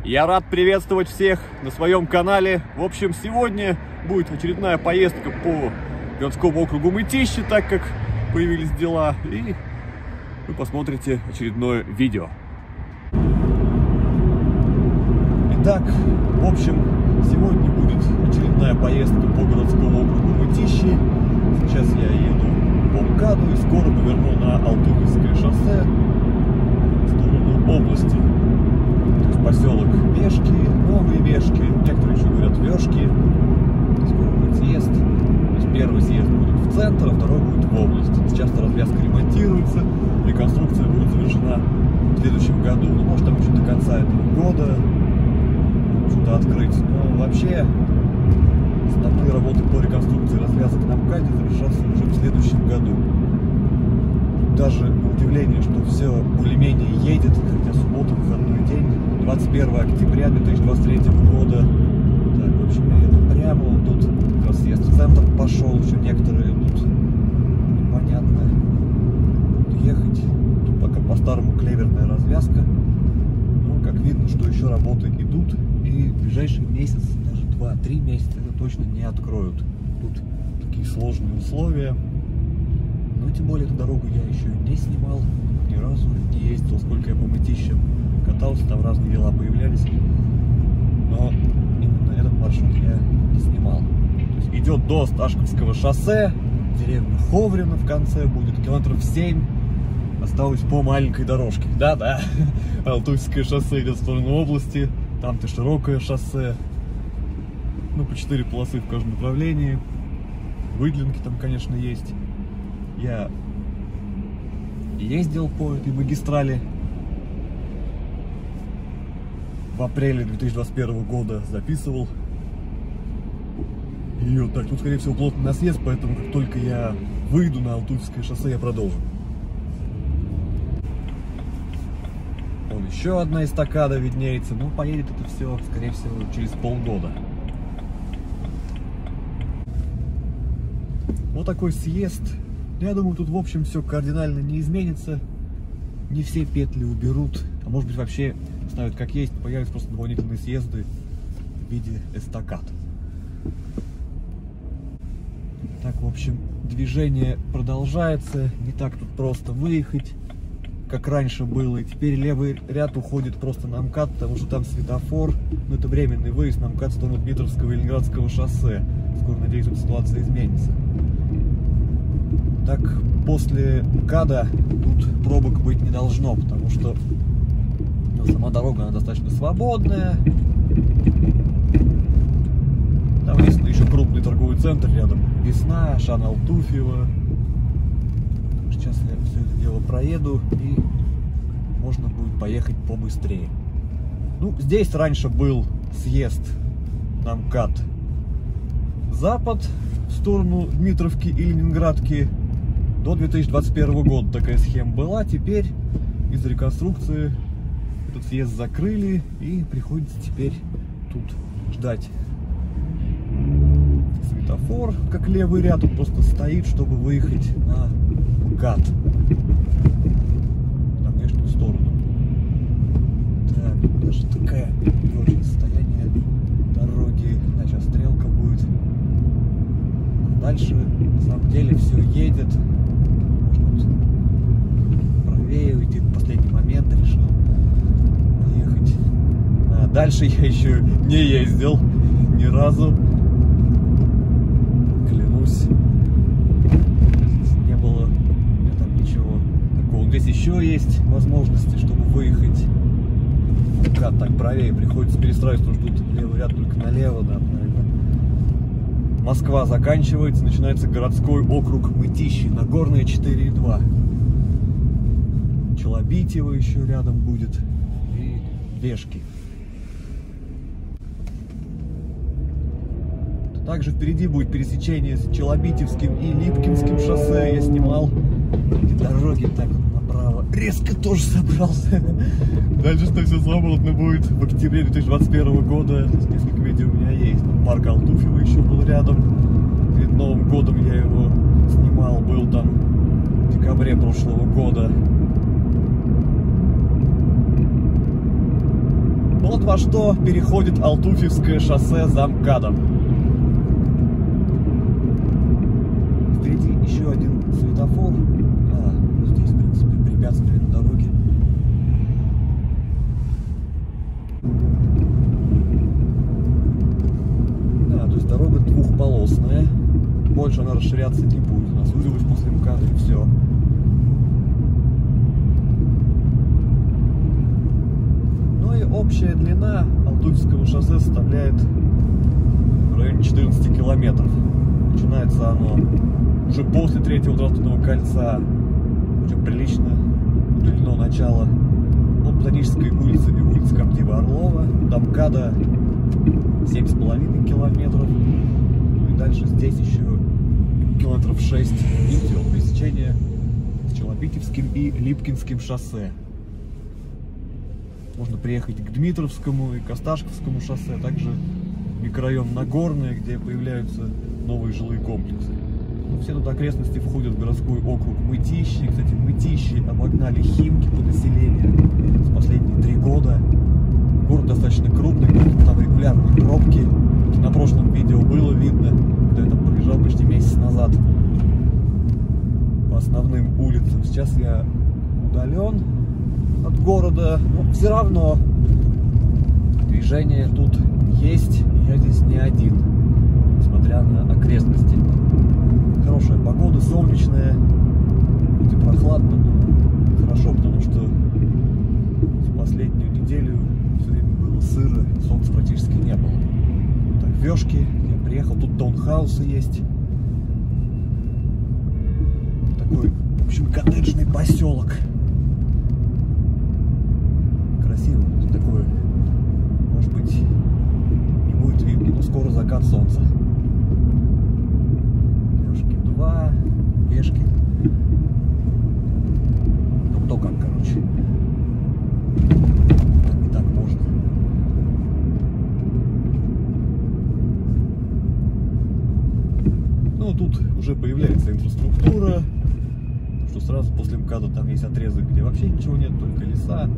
Я рад приветствовать всех на своем канале. В общем, сегодня будет очередная поездка по городскому округу Мытищи, так как появились дела, и вы посмотрите очередное видео. Итак, в общем, сегодня будет очередная поездка по городскому округу Мытищи. Сейчас я еду по МКАДу и скоро поверну на Алтуфьевское шоссе в сторону области. То есть поселок Вешки, Новые Вешки, некоторые еще говорят Вешки. Скоро будет съезд. То есть первый съезд будет в центр, а второй будет в область. Сейчас развязка ремонтируется, реконструкция будет завершена в следующем году. Ну, может, там еще до конца этого года что-то открыть. Но вообще основные работы по реконструкции развязок на МКАДе завершатся уже в следующем году. Даже на удивление, что все более-менее едет, хотя суббота, выходной день, 21 октября 2023 года. Так, в общем, я еду прямо, вот тут как раз съезд в центр пошел, еще некоторые тут непонятно ехать. Тут пока по-старому клеверная развязка. Но как видно, что еще работы идут, и в ближайший месяц, даже 2-3 месяца это точно не откроют. Тут такие сложные условия. Ну, тем более, эту дорогу я еще не снимал, ни разу не ездил, сколько я по Мытищам катался, там разные дела появлялись. Но именно этот маршрут я не снимал. То есть идет до Осташковского шоссе, деревня Ховрино в конце будет, километров 7. Осталось по маленькой дорожке. Да-да, Алтуфьевское шоссе идет в сторону области, там-то широкое шоссе. Ну, по 4 полосы в каждом направлении. Выделенки там, конечно, есть. Я ездил по этой магистрали в апреле 2021 года, записывал ее. Так, тут, скорее всего, плотный насъезд, поэтому как только я выйду на Алтуфьевское шоссе, я продолжу. Вон еще одна эстакада виднеется. Ну, поедет это все, скорее всего, через полгода. Вот такой съезд. Я думаю, тут в общем все кардинально не изменится. Не все петли уберут, а может быть вообще ставят как есть, появятся просто дополнительные съезды в виде эстакад. Так, в общем, движение продолжается. Не так тут просто выехать, как раньше было. И теперь левый ряд уходит просто на МКАД, потому что там светофор. Но это временный выезд на МКАД в сторону Дмитровского и Ленинградского шоссе. Скоро, надеюсь, эта ситуация изменится. Так, после МКАДа тут пробок быть не должно, потому что сама дорога она достаточно свободная. Там есть еще крупный торговый центр рядом. Весна, Шан Алтуфьево. Сейчас я все это дело проеду, и можно будет поехать побыстрее. Ну, здесь раньше был съезд на МКАД запад в сторону Дмитровки и Ленинградки. До 2021 года такая схема была. Теперь из-за реконструкции этот съезд закрыли, и приходится теперь тут ждать светофор, как левый ряд, он просто стоит, чтобы выехать на МКАД, на внешнюю сторону. Так, даже такая не очень состояние дороги. Да, сейчас стрелка будет. Дальше на самом деле все едет. Правее уйти в последний момент, решил ехать. А дальше я еще не ездил ни разу. Клянусь. Здесь не было там ничего такого. Здесь еще есть возможности, чтобы выехать. МКАД так правее, приходится перестраиваться, потому что тут левый ряд только налево, да, правильно. Москва заканчивается, начинается городской округ Мытищи, Нагорная 4,2. Челобитьево еще рядом будет, и Вешки. Также впереди будет пересечение с Челобитьевским и Липкинским шоссе. Я снимал эти дороги, так направо резко тоже собрался. Дальше что все свободно будет в октябре 2021 года. Здесь несколько видео у меня есть. Парк Алтуфьево еще был рядом. Перед Новым годом я его снимал, был там в декабре прошлого года. Вот во что переходит Алтуфьевское шоссе за МКАДом. Впереди еще один светофор. Здесь, в принципе, препятствие на дороге. Да, то есть дорога двухполосная. Больше она расширяться не будет. Она сузилась после МКАДа и все. Ну и общая длина Алтуфьевского шоссе составляет в районе 14 километров. Начинается оно уже после третьего транспортного кольца. Очень прилично удлинено начало от Ботанической улицы и улицы Комдива Орлова до МКАДа 7,5 километров. И дальше здесь еще километров 6 идет пересечение с Челопитевским и Липкинским шоссе. Можно приехать к Дмитровскому и к Осташковскому шоссе, а также микрорайон Нагорное, где появляются новые жилые комплексы. Но все тут окрестности входят в городской округ Мытищи. Кстати, Мытищи обогнали Химки по населению за последние 3 года. Город достаточно крупный, там регулярные пробки. На прошлом видео было видно, когда я там проезжал почти месяц назад по основным улицам. Сейчас я удален от города, но все равно движение тут есть, я здесь не один, несмотря на окрестности. Хорошая погода, солнечная, хоть и прохладно, но хорошо, потому что в последнюю неделю все время было сыро, солнца практически не было. Так, Вешки, я приехал, тут таунхаусы есть. Такой, в общем, коттеджный поселок. Красиво, такое, может быть, не будет видно, но скоро закат солнца. Вешки 2, Вешки. Ну, кто как, короче. Так и так можно. Ну, тут уже появляется инфраструктура. Что сразу после МКАДа там есть отрезок, где вообще ничего нет, только леса.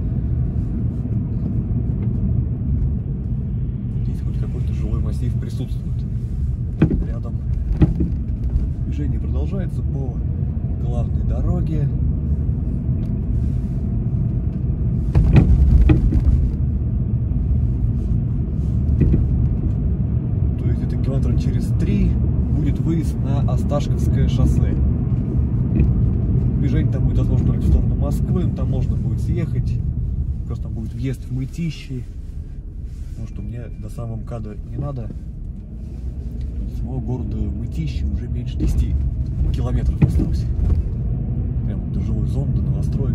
Здесь хоть какой-то жилой массив присутствует. Рядом движение продолжается по главной дороге. То есть где-то километра через 3 будет выезд на Осташковское шоссе. Движение там будет возможно только в сторону Москвы, но там можно будет съехать. Просто там будет въезд в Мытищи. Потому что мне до самого МКАДа не надо. До самого города Мытищи уже меньше 10 километров осталось. Прямо до жилой зоны, до новостроек.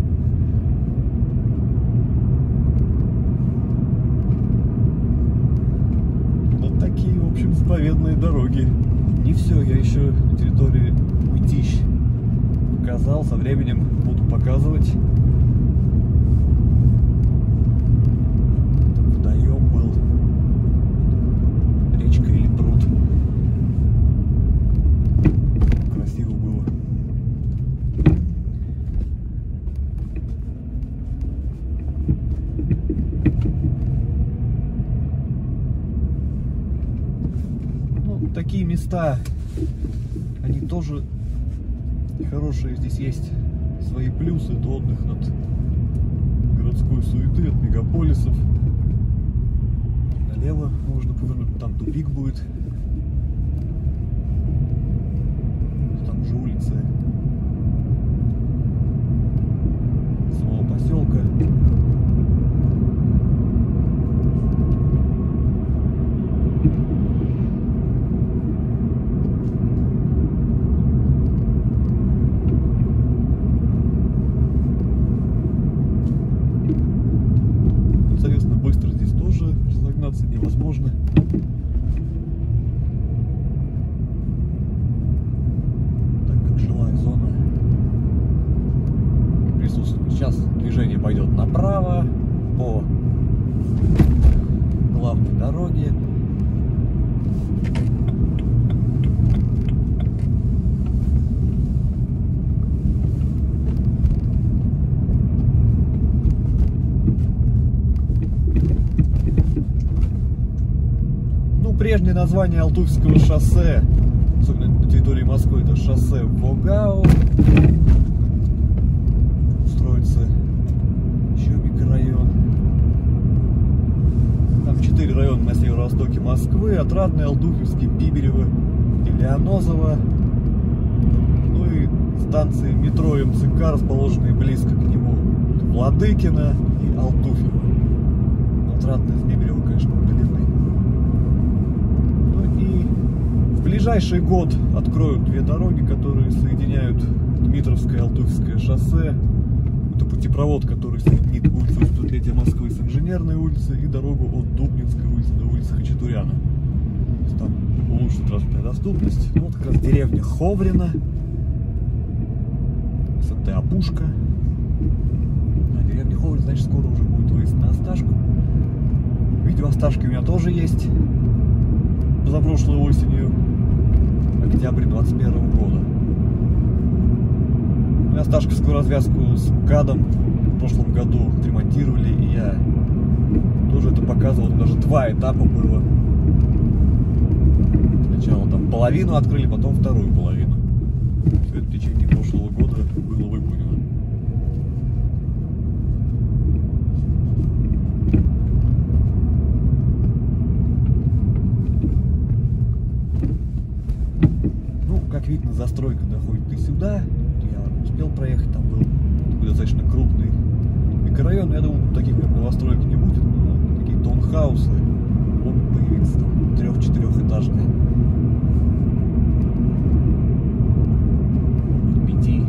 Вот такие, в общем, заповедные дороги. Не все, я еще на территории Мытищ показал, со временем буду показывать. Там водоем был, речка или пруд. Красиво было. Ну, такие места, они тоже хорошие. Здесь есть свои плюсы. Это отдых от городской суеты, от мегаполисов. Налево можно повернуть, там тупик будет. Там же улицы самого поселка. Невозможно. Так как жилая зона присутствует. Сейчас движение пойдет направо по главной дороге. прежнее название Алтуфьского шоссе, особенно на территории Москвы, это шоссе Вогау. Строится еще микрорайон. Там 4 района на северо-востоке Москвы: Отрадный, Алтуфьевский, Биберево и Леонозово. Ну и станции метро МЦК, расположенные близко к нему: Владыкино и Алтуфьево. Отрадное с Биберева, конечно, удалены. Ну и в ближайший год откроют 2 дороги, которые соединяют Дмитровское и Алтуфьевское шоссе. Это путепровод, который соединит улицу 103 Москвы с Инженерной улицы и дорогу от Дубнинской улицы до улицы Хачатуряна. То есть там улучшит транспортная доступность. Ну, вот как раз деревня Ховрино, СМТ Опушка. На деревне Ховрино, значит, скоро уже будет выезд на Осташку. Видео Осташки у меня тоже есть. Позапрошлой осенью, октябрь 2021 года. Мы Осташковскую развязку с МКАДом в прошлом году отремонтировали, и я тоже это показывал. Даже 2 этапа было. Сначала там половину открыли, потом вторую половину. Все это в течение прошлого года было выполнено. Ну, как видно, застройка доходит и сюда. Я успел проехать, там был достаточно крупный микрорайон. Я думаю, таких новостроек не будет, но такие таунхаусы могут появиться, там 3-4-этажные. 5.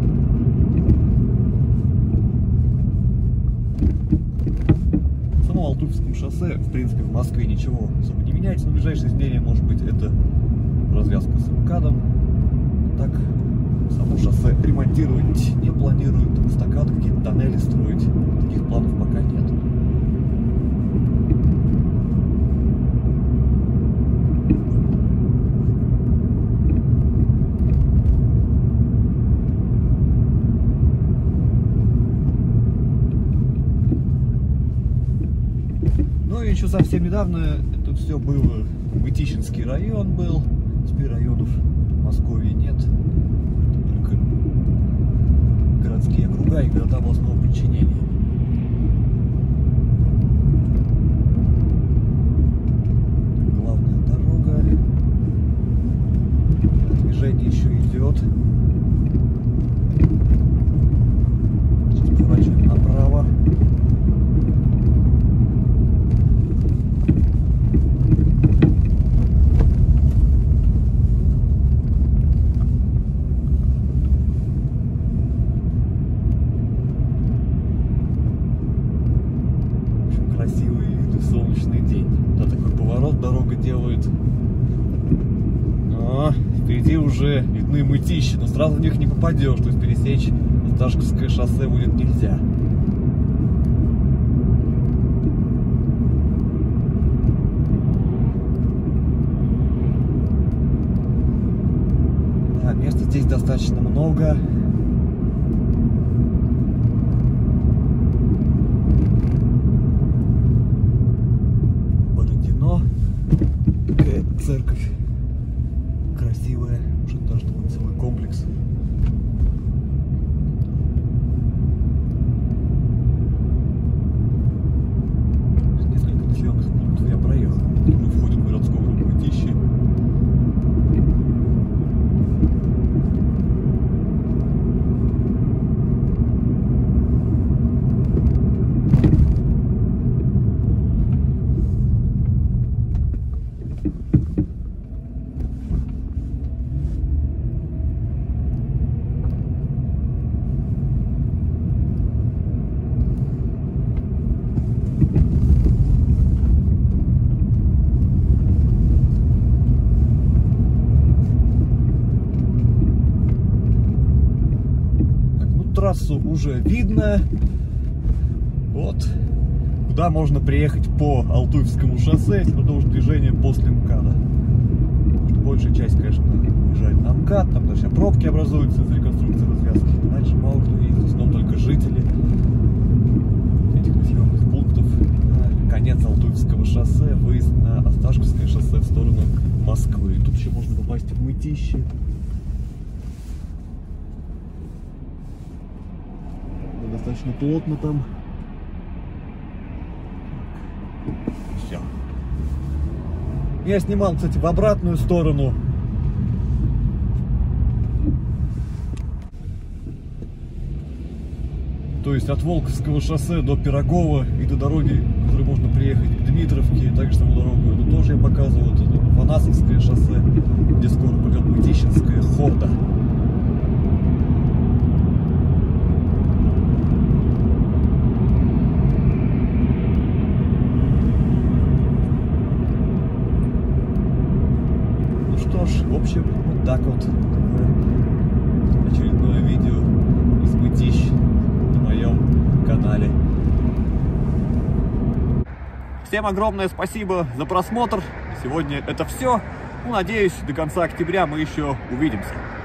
В самом Алтуфьевском шоссе, в принципе, в Москве ничего особо не меняется. Но ближайшее изменение, может быть, это развязка с МКАДом. Так, само шоссе ремонтировать не планируют, там эстакады, какие-то тоннели строить. Таких планов пока нет. Ну и еще совсем недавно это все было, Мытищинский район был. Теперь районов в Москве нет. Только городские округа и города областного подчинения. Главная дорога. Движение еще идет. Сейчас поворачиваем направо. Красивый виды в солнечный день. Да, такой поворот дорога делает. Но впереди уже видны Мытищи, но сразу в них не попадешь, то есть пересечь Осташковское шоссе будет нельзя. Да, места здесь достаточно много. Церковь красивая, уже даже такой целый комплекс. Несколько населенных пунктов я проехал. Мы входим в городскую группу Мытищи. Трассу уже видно. Вот куда можно приехать по Алтуфьевскому шоссе, если продолжить движение после МКАДа. Большая часть, конечно, уезжает на МКАД, там даже пробки образуются из реконструкции развязки. Дальше мало кто ездит, в основном только жители этих населенных пунктов. конец Алтуевского шоссе, выезд на Осташковское шоссе в сторону Москвы. Тут еще можно попасть в Мытищи. Достаточно плотно там. Все. Я снимал, кстати, в обратную сторону. То есть от Волковского шоссе до Пирогова и до дороги, которой можно приехать к Дмитровке, также саму дорогу эту тоже я показывал. Это Ванасовское шоссе, где скоро пойдет Мытищинская хорда. Ну что ж, в общем, вот так вот очередное видео из Мытищ на моем канале. Всем огромное спасибо за просмотр. Сегодня это все. Ну, надеюсь, до конца октября мы еще увидимся.